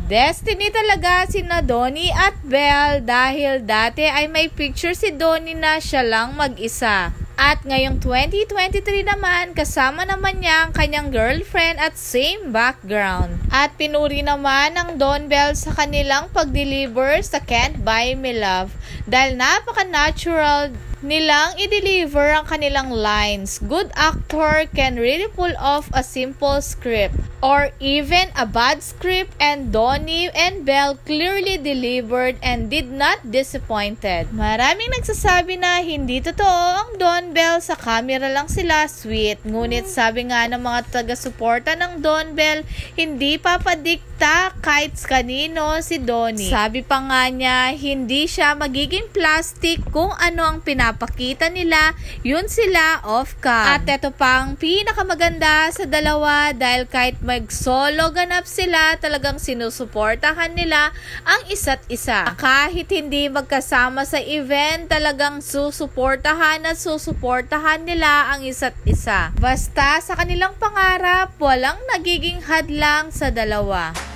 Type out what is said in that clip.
Destiny talaga sina Donnie at Belle dahil dati ay may picture si Donnie na siya lang mag-isa. At ngayong 2023 naman, kasama naman niya ang kanyang girlfriend at same background. At pinuri naman ng Don Bell sa kanilang pag-deliver sa Can't Buy Me Love dahil napaka-natural nilang i-deliver ang kanilang lines. Good actor can really pull off a simple script or even a bad script, and Donnie and Belle clearly delivered and did not disappointed. Maraming nagsasabi na hindi totoo ang Don Bell, sa camera lang sila sweet. Ngunit sabi nga ng mga taga-suporta ng Don Bell, hindi papadikta kahit kanino si Donnie. Sabi pa nga niya, hindi siya magiging plastic kung ano ang pinapakita nila, yun sila off-cam. At ito pang pinakamaganda sa dalawa, dahil kahit mag-solo ganap sila, talagang sinusuportahan nila ang isa't isa. Kahit hindi magkasama sa event, talagang susuportahan at susuportahan nila ang isa't isa. Basta sa kanilang pangarap, walang nagiging hadlang sa dalawa.